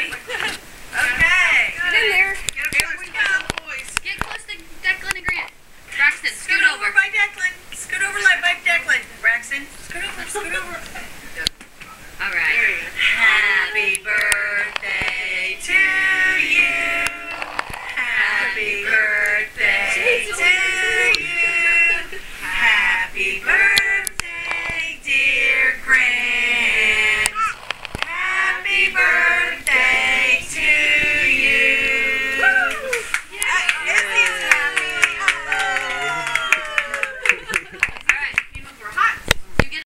right. Okay. Get in there. Here we go, boys. Get close to Declan and Grant. Braxton, Scoot over by Declan. Scoot over like by Declan. Braxton, scoot over, scoot over.